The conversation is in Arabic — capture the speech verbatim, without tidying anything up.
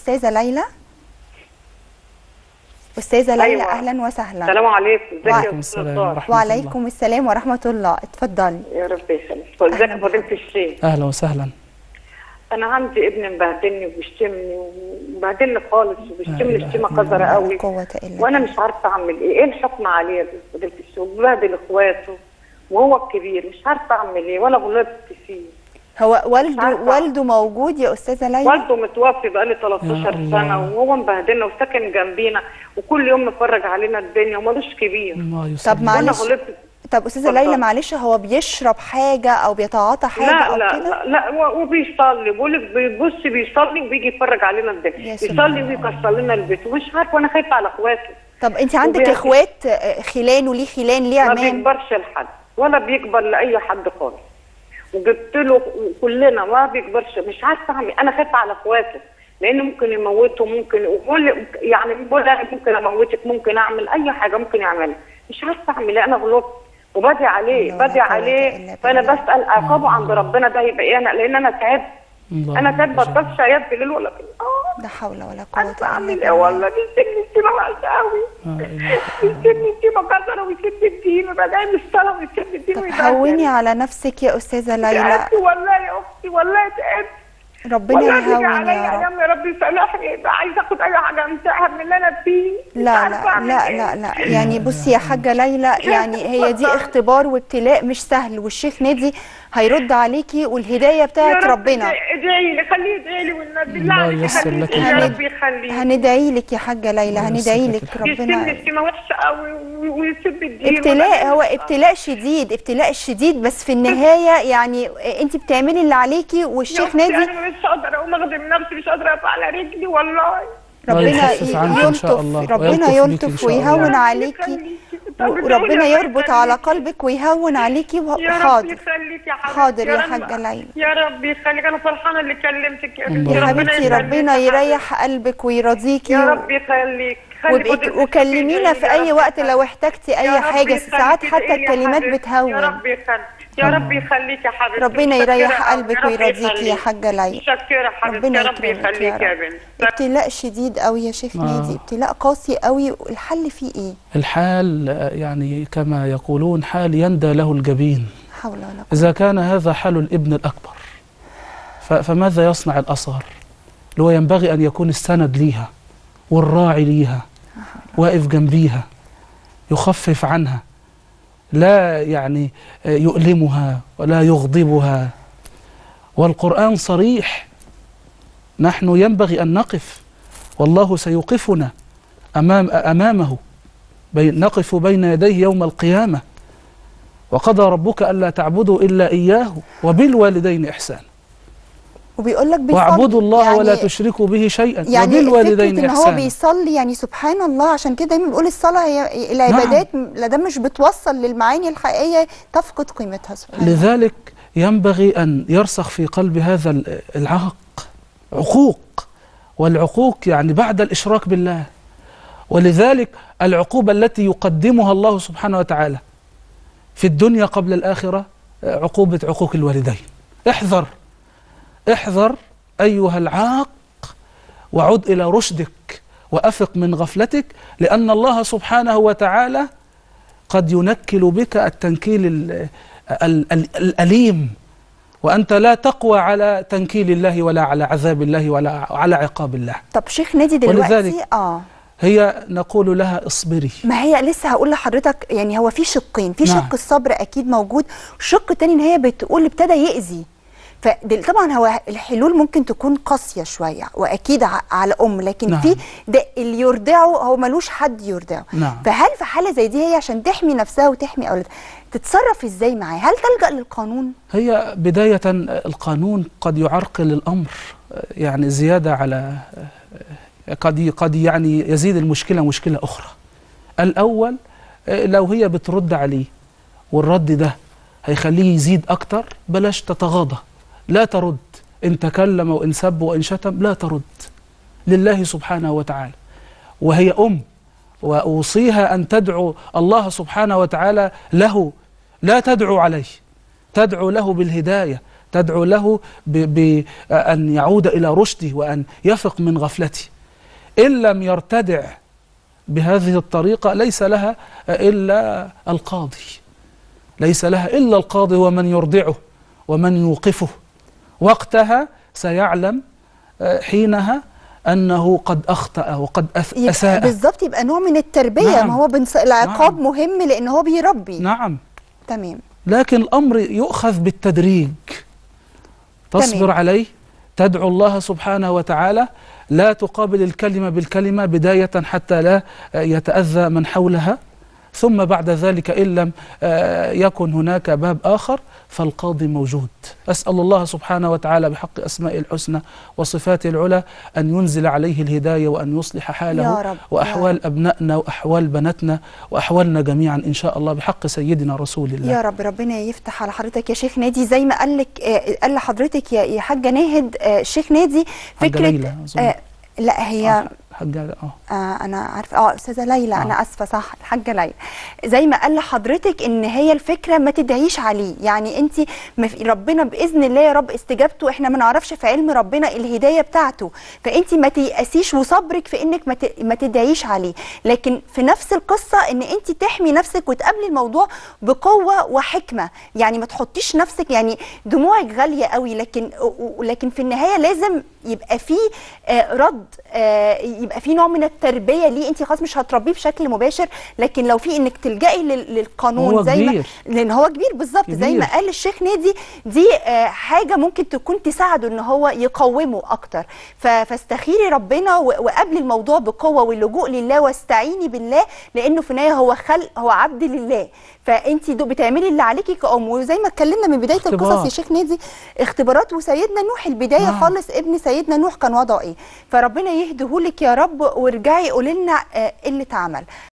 أستاذة ليلى؟ أستاذة ليلى أيوة. أهلا وسهلا. السلام عليكم. وعليكم السلام ورحمة الله. وعليكم السلام ورحمة الله. اتفضلي. يا رب يخليك. ازيك يا فضيلة الشيخ؟ أهلا وسهلا. أنا عندي ابن مبهدلني وبيشتمني ومبهدلني خالص وبيشتمني شتيمة قذرة قوي، وأنا مش عارفة أعمل إيه، إيه الحكم عليه يا فضيلة الشيخ؟ وبهدل إخواته وهو الكبير، مش عارفة أعمل إيه ولا غلطت فيه. هو والده والده موجود يا أستاذة ليلى؟ والده متوفي بقالي تلتاشر سنة وهو مبهدلنا وساكن جنبينا وكل يوم مفرج علينا الدنيا ومالوش كبير. طب معلش، طب أستاذة ليلى معلش، هو بيشرب حاجة أو بيتعاطى حاجة لا أو لا كده؟ لا لا وبيصلي، بقول لك بيبص بيصلي وبيجي يتفرج علينا الدنيا، يصلي ويكسر لنا البيت ومش عارفه، وانا خايفه على اخواته. طب أنت عندك إخوات خلان وليه خلان ليه عمام؟ ما بيكبرش لحد ولا بيكبر لأي حد خالص، وجبت له كلنا ما بيكبرش، مش عارفه اعمل، انا خايفه على اخواته لان ممكن يموته، ممكن وكل يعني بقول انا ممكن اموتك، ممكن اعمل اي حاجه ممكن يعملها، مش عارفه اعمل ايه، انا غلطت وبدي عليه بدي عليه فانا بسال عقابه عند ربنا ده هيبقى ايه، انا لان انا تعبت، انا تعبت بطلتش عياد بالليل ولا اه لا حول ولا قوه الا بالله. اعمل ايه والله، بيسيبني السيما وحشه قوي، بيسيبني السيما كسره ويسيب الدين ويبقى جاي من الصلاه ويسيب الدين. طب هوني على نفسك يا استاذه ليلى. تعبت والله يا اختي، والله تعبت، ربنا يهون يا رب. يا رب يسامحني، عايزه اخد اي حاجه امسحها من اللي انا فيه. لا لا لا لا لا يعني بصي يا حاجه ليلى، يعني هي دي اختبار وابتلاء مش سهل، والشيخ نادي هيرد عليكي والهدايه بتاعت ربنا. ادعي لي، خليه يدعي لي والنبي، الله ييسر لك يا رب يخليك. هندعي لك يا حاجه ليلى، هندعي لك ربنا. يسيبني السيما وحشه قوي ويسيب الدين. ابتلاء، هو ابتلاء شديد، ابتلاء شديد، بس في النهايه يعني انت بتعملي اللي عليكي، والشيخ نادي انا مش قادره اقوم اخدم نفسي، مش قادره اقف على رجلي والله. ربنا يلطف، ربنا يلطف ويهون عليكي، وربنا يربط على قلبك ويهون عليكي. حاضر حاضر يا حاجه ليلى. يا رب يخليك، انا فرحانه اللي كلمتك يا بنتي. يا حبيبتي ربنا يريح قلبك ويرضيكي يا رب يخليك. وكلمينا في اي وقت لو احتجتي اي حاجه، ساعات حتى الكلمات بتهون. يا رب يخليك، يا رب يخليك يا حبيبتي. ربنا يريح قلبك ويرضيكي يا حاجه ليلى. شكرا حبيبتي، يا رب يخليك يا بنتي. ابتلاء شديد قوي يا شيخ نادي، ابتلاء قاسي قوي، الحل فيه ايه؟ الحال يعني كما يقولون حال يندى له الجبين. حول ولا قوة. إذا كان هذا حال الابن الأكبر فماذا يصنع الأصغر؟ اللي هو ينبغي أن يكون السند ليها والراعي ليها، واقف جنبيها، يخفف عنها، لا يعني يؤلمها ولا يغضبها. والقرآن صريح، نحن ينبغي أن نقف، والله سيوقفنا أمام أمامه، نقف بين يديه يوم القيامة. وقضى ربك ألا تعبدوا إلا إياه وبالوالدين إحسانا. وبيقول لك واعبدوا الله يعني ولا تشركوا به شيئا يعني وبالوالدين إن إحسانا. هو بيصلي يعني سبحان الله، عشان كده دايما بنقول الصلاة هي العبادات. نعم. لا ده مش بتوصل للمعاني الحقيقية، تفقد قيمتها سبحان الله. لذلك ينبغي أن يرسخ في قلب هذا العاق عقوق، والعقوق يعني بعد الإشراك بالله. ولذلك العقوبة التي يقدمها الله سبحانه وتعالى في الدنيا قبل الآخرة عقوبة عقوق الوالدين. احذر احذر أيها العاق، وعد إلى رشدك وأفق من غفلتك، لأن الله سبحانه وتعالى قد ينكل بك التنكيل ال ال ال الأليم، وأنت لا تقوى على تنكيل الله ولا على عذاب الله ولا على عقاب الله. طب شيخ نادي دلوقتي اه هي نقول لها اصبري. ما هي لسه هقول لحضرتك، يعني هو في شقين، في نعم. شق الصبر اكيد موجود، والشق الثاني ان هي بتقول ابتدى يأذي. فطبعا هو الحلول ممكن تكون قاسيه شويه واكيد على ام، لكن نعم. في ده اللي يرضعه هو ملوش حد يرضعه. نعم. فهل في حاله زي دي هي عشان تحمي نفسها وتحمي اولادها تتصرف ازاي معاه؟ هل تلجأ للقانون؟ هي بدايه القانون قد يعرقل الامر يعني زياده على قد قد يعني يزيد المشكله مشكله اخرى. الاول لو هي بترد عليه والرد ده هيخليه يزيد اكتر، بلاش تتغاضى، لا ترد، إن تكلم وإن سب وإن شتم لا ترد لله سبحانه وتعالى. وهي أم، وأوصيها أن تدعو الله سبحانه وتعالى له، لا تدعو عليه، تدعو له بالهداية، تدعو له بأن يعود إلى رشده وأن يفق من غفلته. إن لم يرتدع بهذه الطريقة ليس لها إلا القاضي، ليس لها إلا القاضي ومن يرضعه ومن يوقفه. وقتها سيعلم حينها أنه قد أخطأ وقد أساء. بالظبط، يبقى نوع من التربية. نعم. ما هو بنص... العقاب نعم. مهم لأن هو بيربي. نعم تمام. لكن الأمر يؤخذ بالتدريج، تصبر تمام. عليه، تدعو الله سبحانه وتعالى، لا تقابل الكلمة بالكلمة بداية حتى لا يتأذى من حولها، ثم بعد ذلك إن لم يكن هناك باب آخر فالقاضي موجود. أسأل الله سبحانه وتعالى بحق أسماء الحسنى وصفاته العلى أن ينزل عليه الهداية وأن يصلح حاله وأحوال أبنائنا وأحوال بناتنا وأحوالنا جميعا إن شاء الله بحق سيدنا رسول الله. يا رب. ربنا يفتح على حضرتك يا شيخ نادي، زي ما قال لك قال لحضرتك يا حاجة ناهد شيخ نادي فكرة آه لا هي آه. حاجة اه آه انا عارفه اه استاذه ليلى آه. انا اسفه صح الحاجه ليلى. زي ما قال لحضرتك ان هي الفكره ما تدعيش عليه، يعني انت ربنا باذن الله يا رب استجابته احنا ما نعرفش في علم ربنا الهدايه بتاعته، فانت ما تيأسيش وصبرك في انك ما ما تدعيش عليه، لكن في نفس القصه ان انت تحمي نفسك وتقابلي الموضوع بقوه وحكمه، يعني ما تحطيش نفسك يعني دموعك غاليه قوي، لكن لكن في النهايه لازم يبقى في آه رد، آه يبقى في نوع من التربيه ليه. انت خلاص مش هتربيه بشكل مباشر، لكن لو في انك تلجئي للقانون زي ما لان هو كبير بالظبط زي ما قال الشيخ نادي، دي آه حاجه ممكن تكون تساعده ان هو يقومه اكتر. فاستخيري ربنا وقابلي الموضوع بقوه واللجوء لله واستعيني بالله، لانه في النهايه هو خلق، هو عبد لله، فانت بتعملي اللي عليكي كأم. وزي ما اتكلمنا من بدايه اختبار. القصص يا شيخ نادي اختبارات، وسيدنا نوح البدايه نعم. خالص ابن سيدنا نوح كان وضعه ايه، فربنا يهديهولك يا رب، وارجعي قولي لنا ايه اللي اتعمل.